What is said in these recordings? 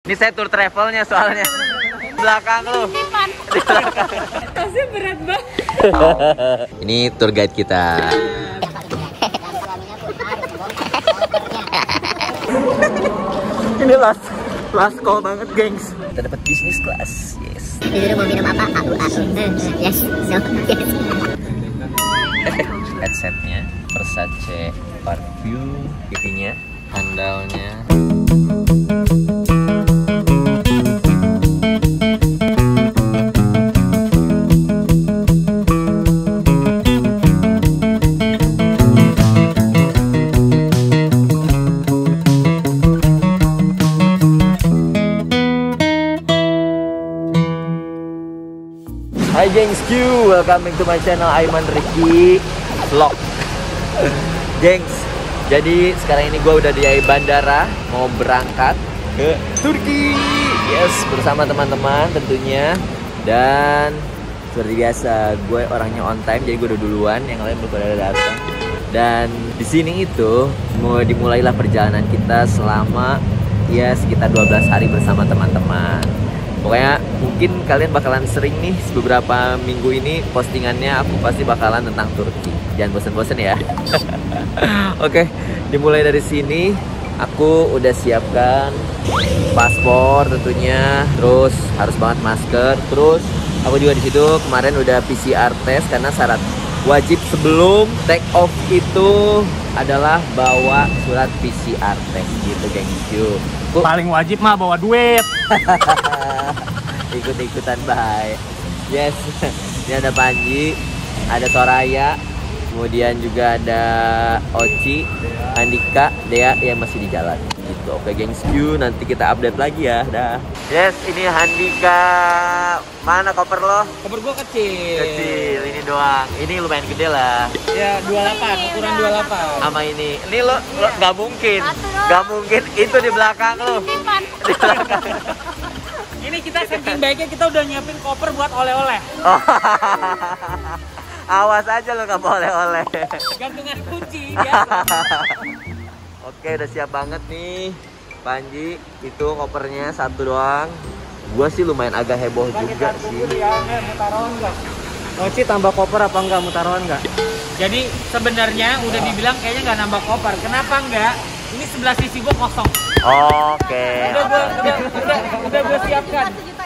Ini saya tour travelnya soalnya. Belakang lu. Tasnya berat banget. Ini tour guide kita. Ini last call banget, gengs. Kita dapat business class. Yes. Disuruh mau minum apa? Aku. Yes. No. Yes. Headsetnya Versace parfum, pipinya, handalnya. Hai gengs Q, welcome to my channel Aiman Ricky Vlog. Gengs, jadi sekarang ini gue udah di bandara, mau berangkat ke Turki. Yes, bersama teman-teman tentunya. Dan seperti biasa, gue orangnya on time, jadi gue udah duluan, yang lain belum pada datang. Dan di sini itu mau dimulailah perjalanan kita selama ya sekitar 12 hari bersama teman-teman. Pokoknya mungkin kalian bakalan sering nih beberapa minggu ini postingannya aku pasti bakalan tentang Turki. Jangan bosen-bosen ya. Oke, dimulai dari sini. Aku udah siapkan paspor tentunya, terus harus banget masker. Terus aku juga di situ kemarin udah PCR test karena syarat wajib sebelum take off itu adalah bawa surat PCR test gitu, gengs. Paling wajib mah bawa duit. Ikut-ikutan bye. Yes. Ini ada Panji, ada Soraya, kemudian juga ada Oci, Andika, Dea yang masih di jalan gitu. Oke gengs, nanti kita update lagi ya. Dah. Yes, ini Andika. Mana koper lo? Koper gua kecil. Kecil, ini doang. Ini lumayan gede lah. Ya 28, ukuran 28. Sama ini lo nggak mungkin. Nggak mungkin itu di belakang lo. Di belakang. Ini kita saking baiknya kita udah nyiapin koper buat oleh-oleh. Oh. Awas aja lo nggak boleh oleh. Gantungan kunci biasa. Oke, udah siap banget nih Panji. Itu kopernya satu doang. Gua sih lumayan agak heboh juga sih. Mutaron enggak? Oci tambah koper apa enggak, mutaron enggak? Jadi sebenarnya udah dibilang kayaknya nggak nambah koper. Kenapa enggak? Ini sebelah sisi gua kosong. Oke. Udah gue siapkan.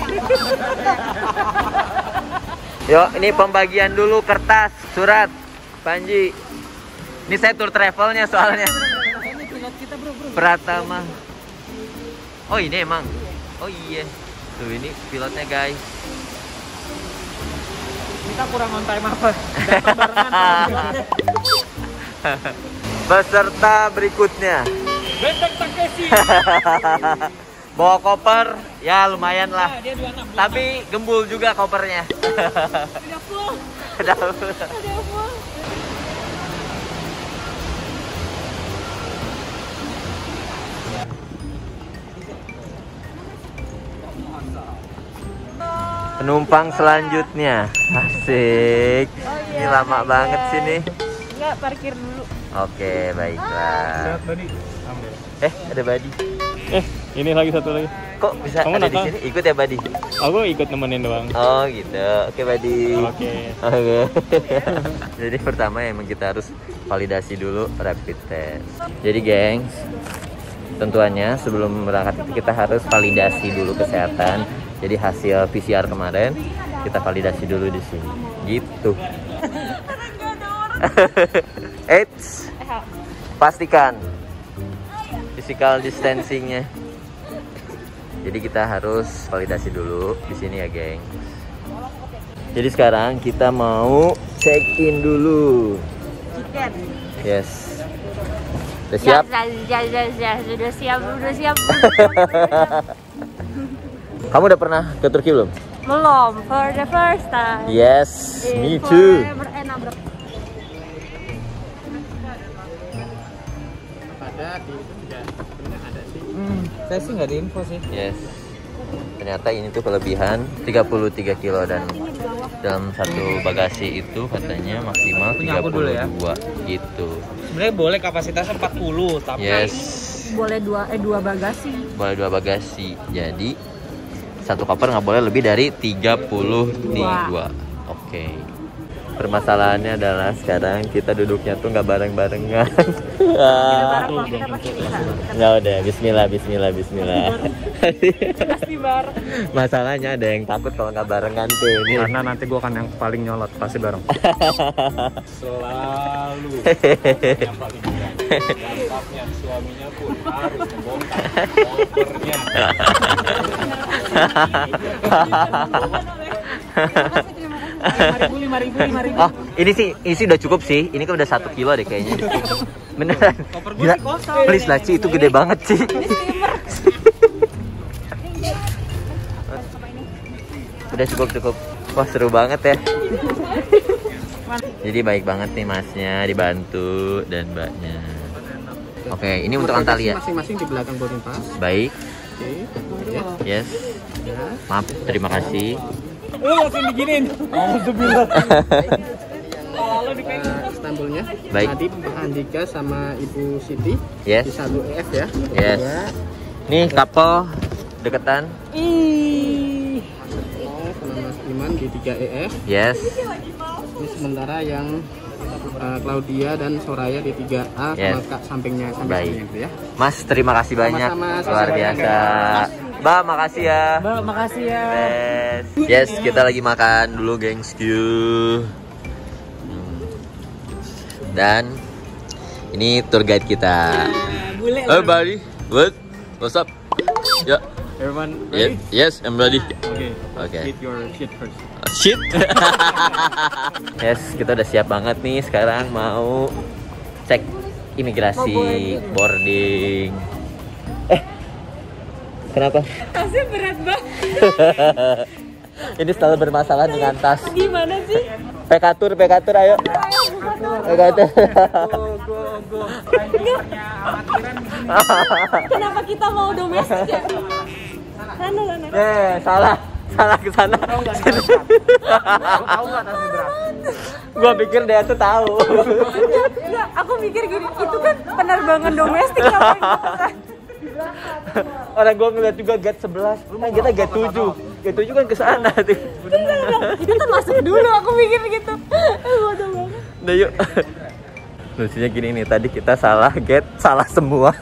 Yuk, ini pembagian dulu kertas, surat, Panji. Ini saya tour travelnya soalnya. Ini pilot kita bro. Pratama. Oh ini emang. Oh iya. Tuh ini pilotnya guys. Kita kurang on time apa? Datang barengan. Peserta berikutnya. Benteng Takeshi. Bawa koper, ya lumayan lah. Dia 26. Tapi gembul juga kopernya. Udah full. Udah full. Penumpang selanjutnya. Asik. Ini lama banget sini. Enggak, parkir dulu. Oke, baiklah. Ada Badi. Ini lagi satu lagi. Kok bisa Kamu ada di nakal? sini? Ikut ya Badi. Aku ikut nemenin doang. Oh gitu. Oke Badi. Oke. Jadi pertama emang kita harus validasi dulu rapid test. Jadi gengs, tentuannya sebelum berangkat itu kita harus validasi dulu kesehatan. Jadi hasil PCR kemarin kita validasi dulu di sini. Gitu. Eits, pastikan physical distancingnya. Jadi kita harus validasi dulu di sini ya, geng. Jadi sekarang kita mau check in dulu. Tiket. Yes. Udah siap? Ya, sudah siap. Kamu udah pernah ke Turki belum? Belum, for the first time. Yes, me too. Saya sih nggak ada info sih. Yes. Ternyata ini tuh kelebihan 33 kilo dan dalam satu bagasi itu katanya maksimal Punya aku dulu ya. 32 gitu. Sebenarnya boleh kapasitasnya 40, tapi Yes. boleh dua bagasi. Boleh 2 bagasi. Jadi satu koper nggak boleh lebih dari 30 nih 2. Oke. Permasalahannya adalah sekarang kita duduknya tuh nggak bareng-barengan. Kita pasti bisa. Ya udah, Bismillah. Pasti bareng. Masalahnya ada yang takut kalau nggak barengan tuh ini. Karena nanti gua akan yang paling nyolot, pasti bareng. Selalu yang paling berat. Dampaknya suaminya pun harus membongkar kopernya. Lima ribu. Oh, ini sih udah cukup sih. Ini kan udah 1 kilo deh kayaknya. Beneran. Gila. Please lah Ci, itu gede banget Ci. Udah cukup. Wah, seru banget ya. Jadi baik banget nih masnya, dibantu dan mbaknya. Oke, ini untuk Antalya. Masing-masing di belakang boarding pass. Baik. Oke. Yes. Maaf, terima kasih. Langsung diginin. Stempelnya. Baik. Tadi Pak Andika sama Ibu Siti Yes. di 1 EF ya. Yes. Ya. Nih couple deketan. Sama Mas Iman di 3 EF. Yes. Ini sementara yang Claudia dan Soraya di 3A Yes. sama kak sampingnya Baik. gitu ya. Mas, terima kasih banyak. Sama-sama, Luar biasa. Mbak, makasih ya. Mbak, makasih ya. Yes, kita lagi makan dulu gengs Q. Dan ini tour guide kita. Hey buddy, what's up? Ya. Everyone ready? Yes, I'm ready. Okay. Eat your shit first. Shit. Yes, kita udah siap banget nih. Sekarang mau cek imigrasi, boarding. Kenapa? Tasnya berat banget. Ini selalu bermasalah dengan tas. Gimana sih? Pekatur, ayo. Pekatur. Go. Kenapa kita mau domestik ya? Sana. Salah ke sana. Tahu nggak tasnya berat? Gua pikir dia tuh tahu. Enggak, aku mikir gini, itu kan penerbangan domestik ngapain? Orang gua ngeliat juga gate 11. Kan kita gate 7. Gate 7 kan ke sana tuh. Itu tuh masuk dulu, aku mikir gitu. Bodoh banget. Udah yuk. Lucunya gini nih, tadi kita salah gate, salah semua.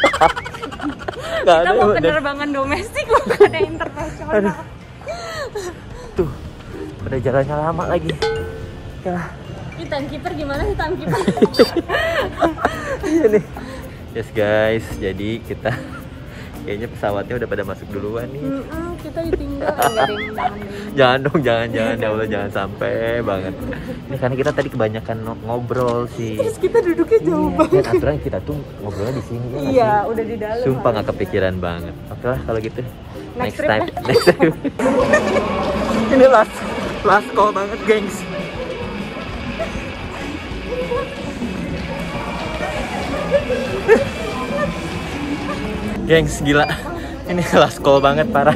Kita mau penerbangan domestik, bukan ada internasional. Tuh, udah jalannya lama lagi. Ya. Ini timekeeper gimana sih timekeeper? Iya nih. Yes guys, jadi kita kayaknya pesawatnya udah pada masuk duluan nih. Kita ditinggal. Jangan dong, jangan ya Allah, jangan sampai banget. Ini karena kita tadi kebanyakan ngobrol sih. Terus kita duduknya jauh banget. Dan aturan kita tuh ngobrolnya di sini ya. Iya, udah di dalam. Sumpah nggak kepikiran banget. Oke lah kalau gitu. Next Next time. Ini last call banget, gengs. Gengs, gila. Ini last call banget, parah.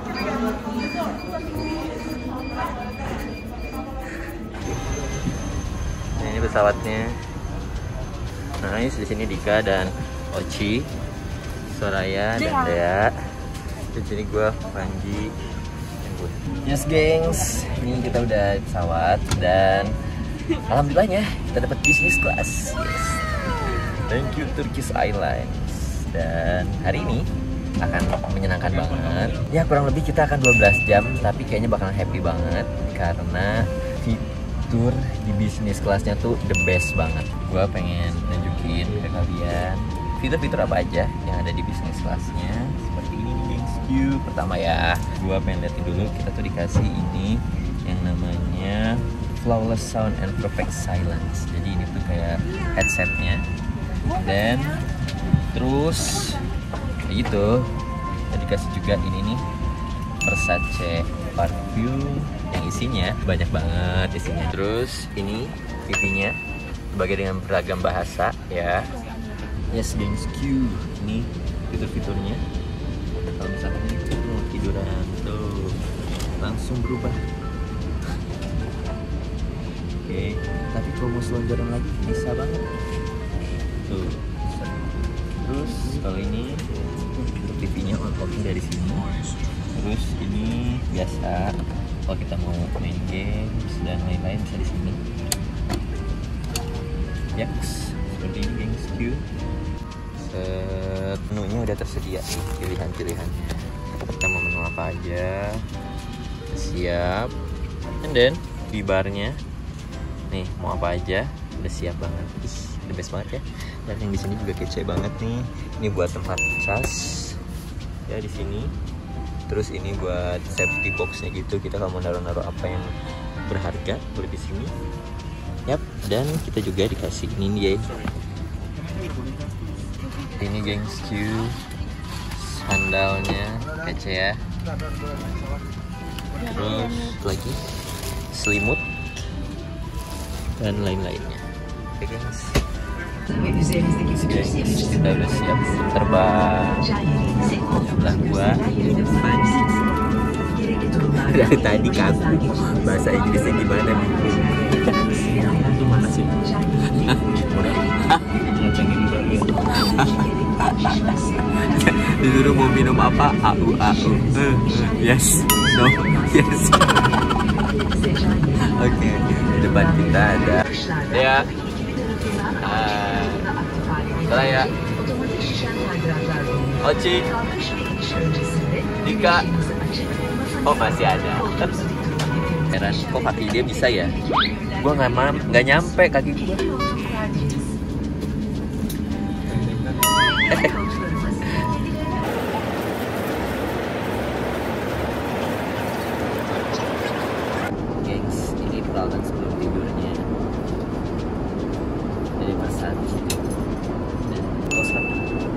Nah, ini pesawatnya. Nice, di sini Dika dan Oci, Soraya dan Dea. Di sini gue Panji. Yes, gengs. Ini kita udah pesawat dan alhamdulillahnya kita dapat business class. Yes. Thank you Turkish Airlines. Dan hari ini akan menyenangkan banget. Ya kurang lebih kita akan 12 jam, tapi kayaknya bakalan happy banget karena fitur di bisnis kelasnya tuh the best banget. Gua pengen nunjukin ke kalian fitur-fitur apa aja yang ada di bisnis kelasnya. Seperti ini nih gengs. Pertama ya, gua pengen liatin dulu, kita tuh dikasih ini yang namanya Flawless Sound and Perfect Silence. Jadi ini tuh kayak headsetnya. Dan terus kayak gitu kita dikasih juga ini nih Versace parfum yang isinya banyak banget isinya. Terus ini TV-nya berbagai dengan beragam bahasa ya. Yes gengs, ini fitur-fiturnya. Kalau misalkan itu mau tiduran tuh langsung berubah. Oke, tapi kalau mau selonjoran lagi bisa banget tuh. Terus Kalau ini untuk TV-nya unlocking dari sini. Terus ini biasa kalau kita mau main games dan lain-lain bisa di sini. Yap, seperti ini gengs Q. Menunya udah tersedia nih, pilihan-pilihannya. Kita mau menu apa aja, siap. And then di barnya nih mau apa aja udah siap banget. Ih, the best banget ya. Dan yang di sini juga kece banget nih. Ini buat tempat cas ya di sini. Terus ini buat safety boxnya gitu. Kita kalau mau naruh-naruh apa yang berharga boleh di sini. Yap, dan kita juga dikasih ini dia. Ini gengs Q, sandalnya kece ya. Terus lagi selimut dan lain-lainnya. Oke gengs. Gengs, kita udah siap terbang. Sebelah gua dari tadi kan bahasa Inggrisnya gimana nih? Itu mana sih? Disuruh mau minum apa? Au. Yes. No. Yes. Oke. Di depan kita ada ya. Salah ya. Oci. Dika. Oh masih ada. Heran, kok kaki dia bisa ya? Gua nggak nyampe kaki gua. Gengs, ini peralatan sebelum tidurnya dari Versace dan kosan.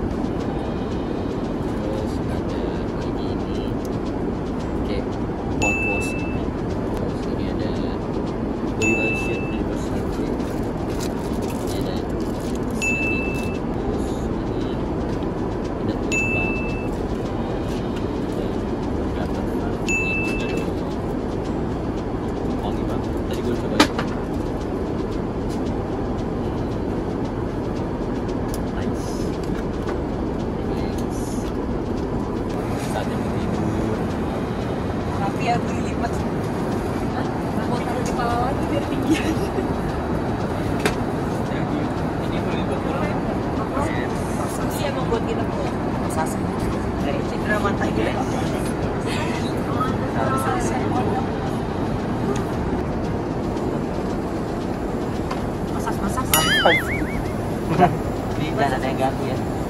Terus ada lagi ini kayak wash. Terus ini ada body lotion dari Versace. Ini ada setting. Terus ini ada lip balm. Wangi banget. Tadi gue coba. Nice. Saatnya mau tidur. Tapi ya gue lipat. Mau taruh di kepala lagi biar tinggian. Ini boleh buat orang. Ini emang buat kita tuh. Masasi. Dari cedera mata gitu. Masas. Ini jangan ada yang ganggu ya.